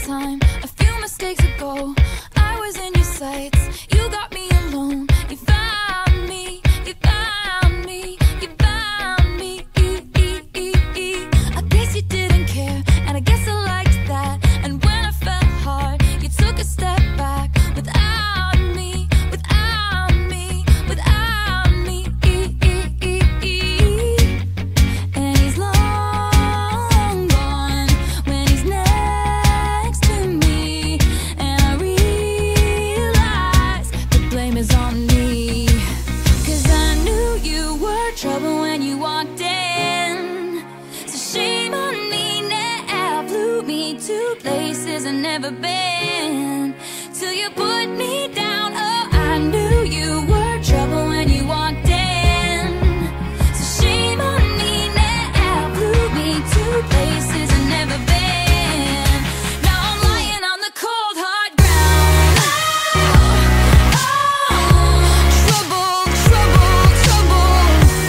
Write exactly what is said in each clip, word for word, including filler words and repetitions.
time, a few mistakes ago, I was in your sights. You got me alone. You found me. You found me. You found me. E -e -e -e. I guess you didn't care, and I guess I liked that. And when I fell hard, you took a step back. Without me, without me, without me. E -e -e -e. And he's long gone when he's next to me, and I realize the blame is on me. 'Cause I knew you were trouble when you walked in, so shame on me now. Flew me to places I've never been, till you put me down. Oh, I knew you were trouble when you walked in, so shame on me now. Flew me to places I've never been. Now I'm lying on the cold hard ground. Oh, oh, trouble, trouble, trouble.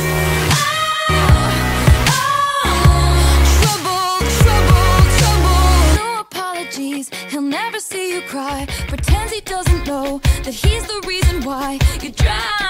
Oh, oh, trouble, trouble, trouble. No apologies, he'll never see you cry. Pretends he doesn't know that he's the reason why you drive